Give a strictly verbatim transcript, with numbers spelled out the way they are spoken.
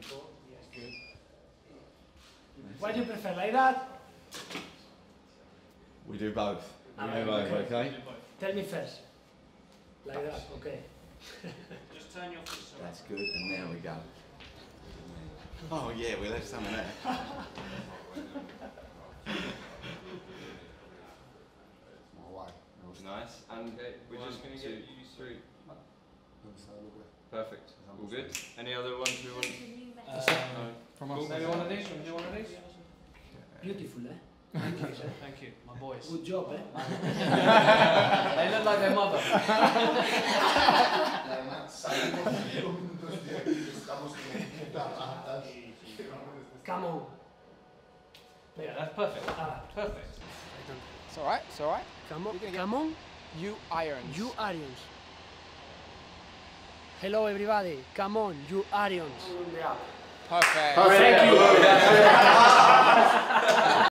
before. Yes. Good. Why do you prefer, like that? We do both. We Ah, do both, okay. okay? Tell me first. Like that, okay. Just turn your fists around. That's good, and there we go. Oh yeah, we left some of that. Nice, and we're One, just going to two, get you three. Perfect. All good. Any other ones we want? Uh, From cool. Maybe one of these. Should we do one of these? Beautiful, eh? Thank you, sir. Thank you, my boys. Good job, eh? They look like their mother. Come on. Yeah, that's perfect. Ah, Perfect. It's alright, it's alright. come on, You're gonna come on. You irons. You Arians. Hello, everybody. Come on, you Arians. Perfect. Thank you.